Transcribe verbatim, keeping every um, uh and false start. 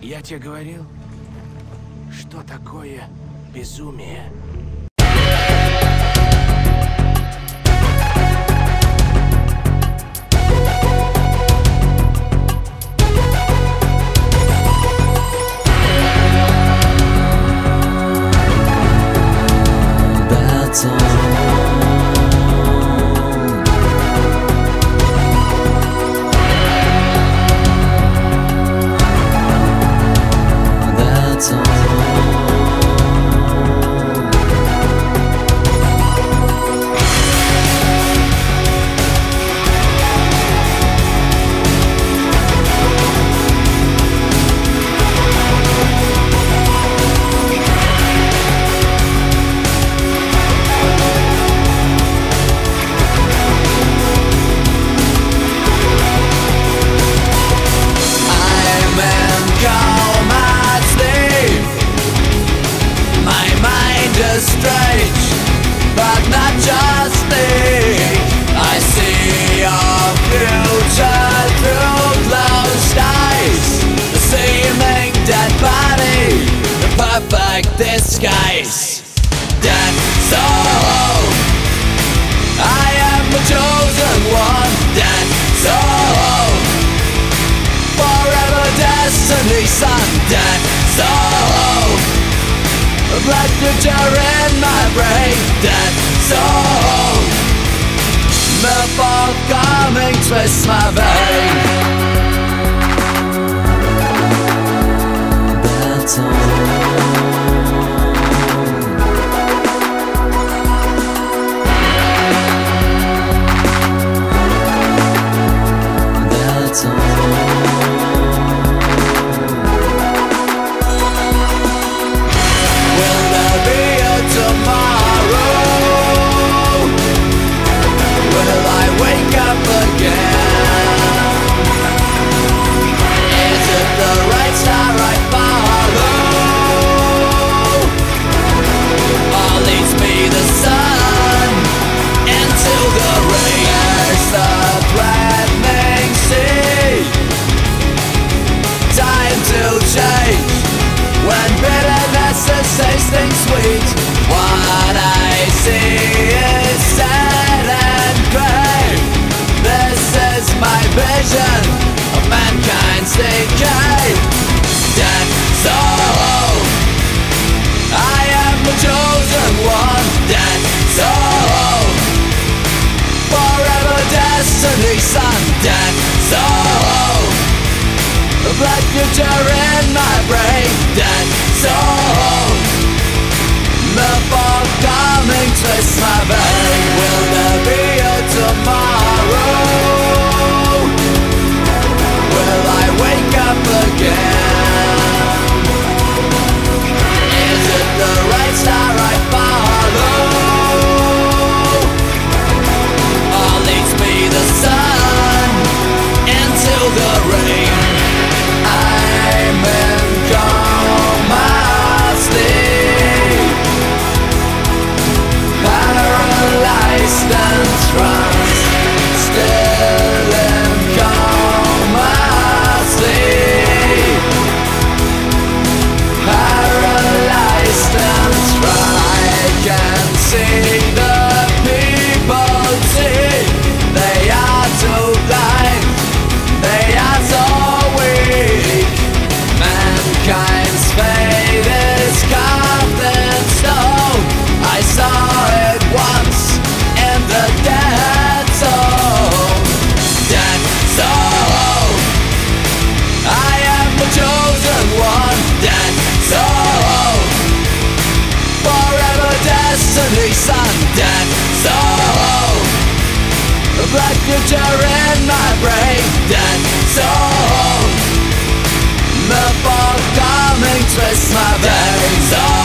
Я тебе говорил, что такое безумие. Strange, but not just me. I see your future through closed eyes, the seeming dead body, the perfect disguise. Dead soul, I am the chosen one. Dead soul, forever destiny son. Dead soul, a black future in my brain. Dead soul, the forthcoming twists my vein. Dead soul, dead soul. When bitterness is tasting sweet, what I see is sad and grey. This is my vision of mankind's decay. Dead soul, I am the chosen one. Dead soul, forever destiny son. Dead soul, a black future in my brain. Dead soul, the forthcoming twists my vein. Will there be a tomorrow? Will I wake up again? Is it the right star I follow, or leads me the sun into the rain? I'm in coma sleep, paralyzed and trance, still in coma sleep, paralyzed and trance. I can see the people see, they are too blind, they are so weak. Mankind's fate is carved in stone. I saw it once in the dead soul. Dead soul, I am the chosen one. Dead soul, forever destiny son. Dead soul, a black future in my brain. Dead soul, the forthcoming twists my veins.